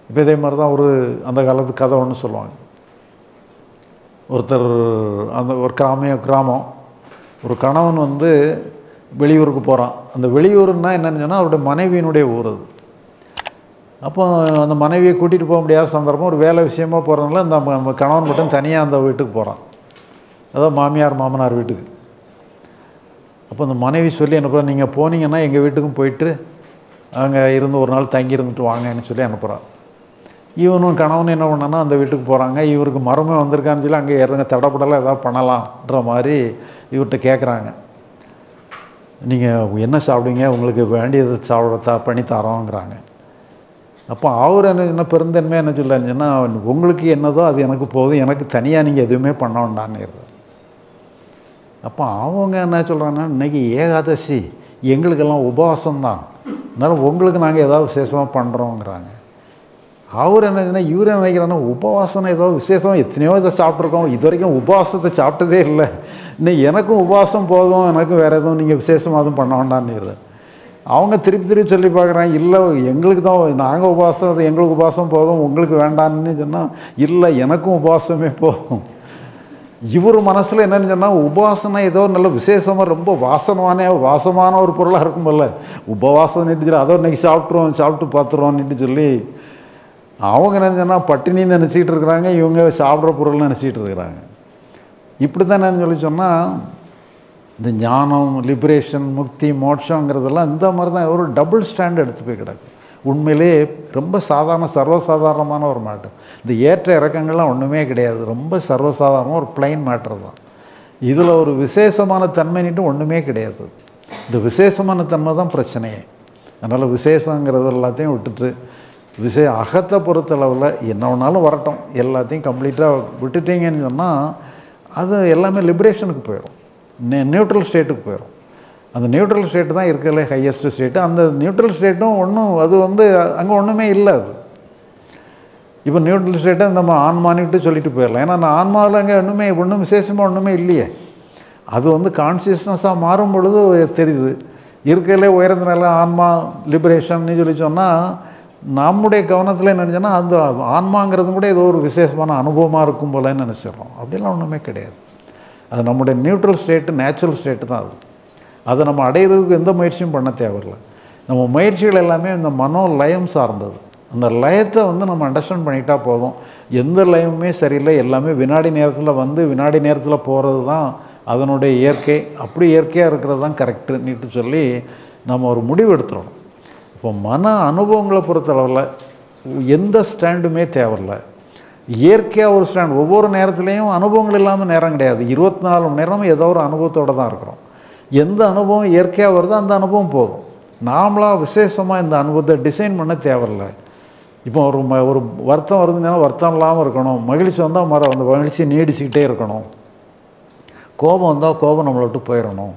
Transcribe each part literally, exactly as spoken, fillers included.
இப்போ இதே மாதிரி தான் ஒரு அந்த காலத்து கதை ஒன்று சொல்லுவாங்க. ஒருத்தர் அந்த ஒரு கிராமிய கிராமம் ஒரு கணவன் வந்து வெளியூருக்கு போகிறான். அந்த வெளியூருன்னா என்னென்னு சொன்னால் அவருடைய மனைவியினுடைய ஊர் அது. அப்போ அந்த மனைவியை கூட்டிகிட்டு போக முடியாத சந்தர்ப்பம், ஒரு வேலை விஷயமாக போகிறதுனால அந்த கணவன் மட்டும் தனியாக அந்த வீட்டுக்கு போகிறான், அதாவது மாமியார் மாமனார் வீட்டுக்கு. அப்போ அந்த மனைவி சொல்லி அனுப்புகிறா, நீங்கள் போனீங்கன்னா எங்கள் வீட்டுக்கும் போயிட்டு அங்கே இருந்து ஒரு நாள் தங்கி இருந்துட்டு வாங்கன்னு சொல்லி அனுப்புகிறான். இவனும் கணவன் என்ன பண்ணான்னா அந்த வீட்டுக்கு போகிறாங்க. இவருக்கு மரமே வந்திருக்கான்னு சொல்லி அங்கே இறங்க தடப்படலாம் ஏதாவது பண்ணலான்ற மாதிரி இவர்கிட்ட கேட்குறாங்க. நீங்கள் என்ன சாப்பிடுவீங்க, உங்களுக்கு வேண்டியது சாப்பிட பண்ணி தரோங்கிறாங்க. அப்போ அவர் என்ன என்ன பெருந்தன்மையாக என்ன சொல்லுன்னா, உங்களுக்கு என்னதோ அது எனக்கு போதும், எனக்கு தனியாக நீங்கள் எதுவுமே பண்ண வேண்டான்னு. அப்போ அவங்க என்ன சொல்கிறாங்கன்னா, இன்றைக்கி ஏகாதசி, எங்களுக்கெல்லாம் உபவாசம்தான், அதனால் உங்களுக்கு நாங்கள் ஏதாவது விசேஷமாக பண்ணுறோங்கிறாங்க. அவர் என்ன இவர் என்ன நினைக்கிறான்னா, உபவாசம் ஏதோ விசேஷம், எத்தனையோ இதை சாப்பிட்ருக்கோம், இது வரைக்கும் உபவாசத்தை சாப்பிட்டதே இல்லை, இன்னும் எனக்கும் உபவாசம் போதும், எனக்கும் வேறு எதுவும் நீங்கள் விசேஷமாக அதுவும் பண்ண வேண்டான்னு. அவங்க திருப்பி திருப்பி சொல்லி பார்க்குறாங்க, இல்லை எங்களுக்கு தான், நாங்கள் உபவாசம், அது எங்களுக்கு உபவாசம் போதும், உங்களுக்கு வேண்டான்னு சொன்னால், இல்லை எனக்கும் உபவாசமே போதும். இவர் மனசில் என்னென்னு சொன்னால், உபவாசம்னா ஏதோ நல்ல விசேஷமாக ரொம்ப வாசனமான வாசமான ஒரு பொருளாக இருக்கும்போல, உபவாசம் நிட்டு சொல்லி அதோ இன்றைக்கி சாப்பிட்ருவோம் சாப்பிட்டு பார்த்துருவோம்னுட்டு சொல்லி அவங்க நினச்சோன்னா பட்டினின்னு நினச்சிக்கிட்டு இருக்கிறாங்க, இவங்க சாப்பிட்ற பொருள்னு நினச்சிக்கிட்டு இருக்கிறாங்க. இப்படி தான் என்னன்னு சொல்லி சொன்னால், இந்த ஞானம், லிபரேஷன், முக்தி, மோட்சங்கிறதெல்லாம் இந்த மாதிரி தான் ஒரு டபுள் ஸ்டாண்ட் எடுத்து போய் கிடக்கு. உண்மையிலே ரொம்ப சாதாரண சர்வசாதாரணமான ஒரு மேட்டர். இந்த ஏற்ற இறக்கங்கள்லாம் ஒன்றுமே கிடையாது, ரொம்ப சர்வசாதாரணமாக ஒரு பிளைன் மேட்டர் தான். இதில் ஒரு விசேஷமான தன்மைன்ட்டு ஒன்றுமே கிடையாது. இந்த விசேஷமான தன்மை தான் பிரச்சனையே. அதனால் விசேஷங்கிறது எல்லாத்தையும் விட்டுட்டு, விசே அகத்தை பொறுத்தளவில் என்ன வேணாலும் வரட்டும், எல்லாத்தையும் கம்ப்ளீட்டாக விட்டுட்டீங்கன்னு சொன்னால் அது எல்லாமே லிபரேஷனுக்கு போயிடும், நே நியூட்ரல் ஸ்டேட்டுக்கு போயிடும். அந்த நியூட்ரல் ஸ்டேட்டு தான் இருக்கிறதுலே ஹையஸ்ட் ஸ்டேட்டு. அந்த நியூட்ரல் ஸ்டேட்டும் ஒன்றும் அது வந்து அங்கே ஒன்றுமே இல்லை. அது இப்போ நியூட்ரல் ஸ்டேட்டை நம்ம ஆன்மானிட்டு சொல்லிட்டு போயிடலாம். ஏன்னா அந்த ஆன்மாவில் அங்கே ஒன்றுமே ஒன்றும் விசேஷமாக ஒன்றுமே இல்லையே. அது வந்து கான்சியஸ்னஸாக மாறும் பொழுது தெரியுது. இருக்கிறதுலே உயர்ந்த நிலை ஆன்மா லிபரேஷன்னு சொல்லி சொன்னால், நம்முடைய கவனத்தில் என்ன நினச்சோன்னா அந்த ஆன்மாங்கிறது கூட ஏதோ ஒரு விசேஷமான அனுபவமாக இருக்கும் போலன்னு நினச்சிடுறோம். அப்படிலாம் ஒன்றுமே கிடையாது. அது நம்முடைய நியூட்ரல் ஸ்டேட்டு, நேச்சுரல் ஸ்டேட்டு தான் அது. அதை நம்ம அடையிறதுக்கு எந்த முயற்சியும் பண்ண தேவையில்லை. நம்ம முயற்சிகள் எல்லாமே இந்த மனோ லயம் சார்ந்தது. அந்த லயத்தை வந்து நம்ம அண்டர்ஸ்டாண்ட் பண்ணிட்டா போதும். எந்த லயமுமே சரியில்லை, எல்லாமே வினாடி நேரத்தில் வந்து வினாடி நேரத்தில் போகிறது தான் அதனுடைய இயற்கை. அப்படி இயற்கையாக இருக்கிறது தான் கரெக்டுன்னுட்டு சொல்லி நம்ம ஒரு முடிவு எடுத்துடணும். இப்போ மன அனுபவங்களை பொறுத்தளவில் எந்த ஸ்டாண்டுமே தேவையில்லை. இயற்கையாக ஒரு ஸ்டாண்ட், ஒவ்வொரு நேரத்துலேயும் அனுபவங்கள் இல்லாமல் நேரம் கிடையாது. இருபத்தி நாலு மணி நேரமும் ஏதோ ஒரு அனுபவத்தோடு தான் இருக்கிறோம். எந்த அனுபவம் இயற்கையாக வருதோ அந்த அனுபவம் போதும். நாமளாக விசேஷமாக இந்த அனுபவத்தை டிசைன் பண்ண தேவையில்லை. இப்போ ஒரு ம ஒரு வருத்தம் வருதுன்னா வருத்தம் இல்லாமல் இருக்கணும், மகிழ்ச்சி வந்தால் மர அந்த மகிழ்ச்சி நீடிச்சுக்கிட்டே இருக்கணும், கோபம் வந்தால் கோபம் நம்மளை விட்டு போயிடணும்,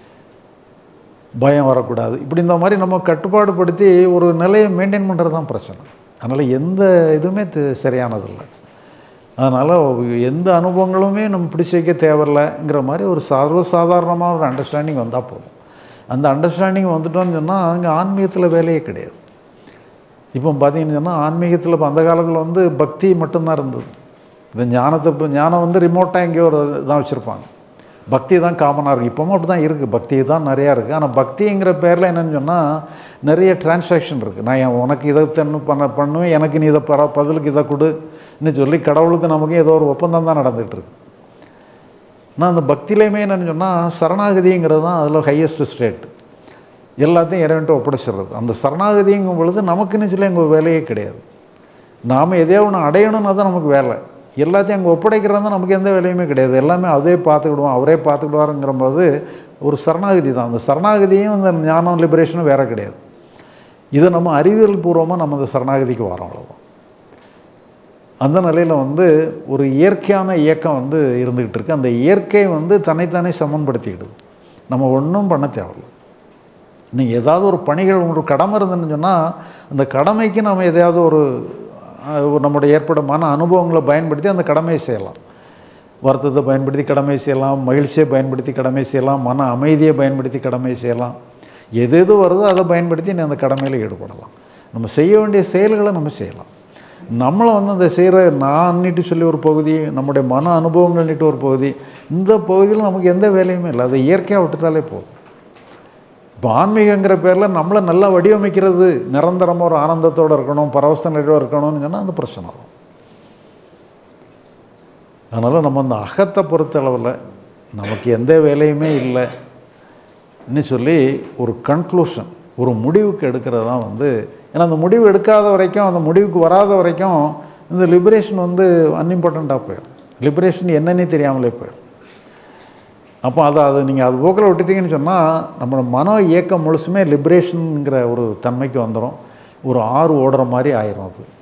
பயம் வரக்கூடாது. இப்படி இந்த மாதிரி நம்ம கட்டுப்பாடு படுத்தி ஒரு நிலையை மெயின்டைன் பண்ணுறது தான் பிரச்சனை. அதனால் எந்த இதுவுமே சரியானதில்லை. அதனால் எந்த அனுபவங்களுமே நம்ம பிடிச்சி வைக்க தேவையில்லைங்கிற மாதிரி ஒரு சர்வசாதாரணமாக ஒரு அண்டர்ஸ்டாண்டிங் வந்தால் போதும். அந்த அண்டர்ஸ்டாண்டிங் வந்துட்டோன்னு சொன்னால் அங்கே ஆன்மீகத்தில் வேலையே கிடையாது. இப்போ பார்த்தீங்கன்னு சொன்னால் ஆன்மீகத்தில் இப்போ அந்த காலத்தில் வந்து பக்தி மட்டும்தான் இருந்தது. இந்த ஞானத்தை இப்போ ஞானம் வந்து ரிமோட்டாக எங்கேயோ ஒரு இதான் வச்சுருப்பாங்க, பக்தி தான் காமனாக இருக்குது. இப்போவும் அப்படி தான் இருக்குது, பக்தி தான் நிறையா இருக்குது. ஆனால் பக்திங்கிற பேரில் என்னென்னு சொன்னால் நிறைய டிரான்சாக்ஷன் இருக்குது. நான் உனக்கு இதை தன்னு பண்ண பண்ணுவேன், எனக்கு நீ இதை பர பதிலுக்கு இதை கொடுன்னு சொல்லி கடவுளுக்கு நமக்கு ஏதோ ஒரு ஒப்பந்தம் தான் நடந்துகிட்ருக்கு. ஆனால் அந்த பக்தியிலையுமே என்னென்னு சொன்னால் சரணாகதிங்கிறது தான் அதில் ஹையஸ்ட் ஸ்டேட். எல்லாத்தையும் இறைவன்ட்டு ஒப்படைச்சிடுறது. அந்த சரணாகதிங்கும் பொழுது நமக்குன்னு சொல்லி அங்கே வேலையே கிடையாது. நாம் எதையோ ஒன்று அடையணும்னா தான் நமக்கு வேலை. எல்லாத்தையும் அங்கே ஒப்படைக்கிறது தான் நமக்கு எந்த வேலையுமே கிடையாது. எல்லாமே அதே பார்த்துக்கிடுவோம், அவரே பார்த்துக்கிடுவாருங்கிற போது ஒரு சரணாகதி தான். அந்த சரணாகதியும் இந்த ஞானம் லிபரேஷனும் வேறு கிடையாது. இதை நம்ம அறிவியல் பூர்வமாக நம்ம அந்த சரணாகதிக்கு வரோம், அவ்வளோதான். அந்த நிலையில் வந்து ஒரு இயற்கையான இயக்கம் வந்து இருந்துக்கிட்டு இருக்குது. அந்த இயற்கை வந்து தன்னைத்தானே சமன்படுத்திக்கிடுது. நம்ம ஒன்றும் பண்ண தேவையில்லை. நீங்கள் ஏதாவது ஒரு பணிகள் உங்களுக்கு கடமை இருந்துன்னு சொன்னால் அந்த கடமைக்கு நம்ம எதையாவது ஒரு நம்முடைய ஏற்படமான அனுபவங்களை பயன்படுத்தி அந்த கடமையை செய்யலாம். வருத்தத்தை பயன்படுத்தி கடமை செய்யலாம், மகிழ்ச்சியை பயன்படுத்தி கடமை செய்யலாம், மன அமைதியை பயன்படுத்தி கடமை செய்யலாம். எது எது வருதோ அதை பயன்படுத்தி நீ அந்த கடமையில் ஈடுபடலாம். நம்ம செய்ய வேண்டிய செயல்களை நம்ம செய்யலாம். நம்மளை வந்து அந்த செய்கிற நான்னிட்டு சொல்லி ஒரு பகுதி, நம்முடைய மன அனுபவங்கள்னிட்டு ஒரு பகுதி, இந்த பகுதியில் நமக்கு எந்த வேலையுமே இல்லை. அதை இயற்கையாக விட்டுட்டாலே போதும். இப்போ ஆன்மீகங்கிற பேரில் நம்மளை நல்லா வடிவமைக்கிறது, நிரந்தரமாக ஒரு ஆனந்தத்தோடு இருக்கணும், பரவச நிலையோடு இருக்கணும்னு சொன்னால் அந்த பிரச்சனை வரும். அதனால் நம்ம அந்த அகத்தை பொறுத்த அளவில் நமக்கு எந்த வேலையுமே இல்லைன்னு சொல்லி ஒரு கன்க்ளூஷன், ஒரு முடிவுக்கு எடுக்கிறது தான் வந்து. ஏன்னா அந்த முடிவு எடுக்காத வரைக்கும், அந்த முடிவுக்கு வராத வரைக்கும் இந்த லிபரேஷன் வந்து அன்இம்பார்ட்டண்ட்டாக போயிடும். லிபரேஷன் என்னன்னே தெரியாமலே போயிடும். அப்போ அதை அதை நீங்கள் அது போக்கில் விட்டுட்டீங்கன்னு சொன்னால் நம்ம மன இயக்கம் முழுசுமே லிபரேஷனுங்கிற ஒரு தன்மைக்கு வந்துடும். ஒரு ஆறு ஓடுற மாதிரி ஆயிரும் அது.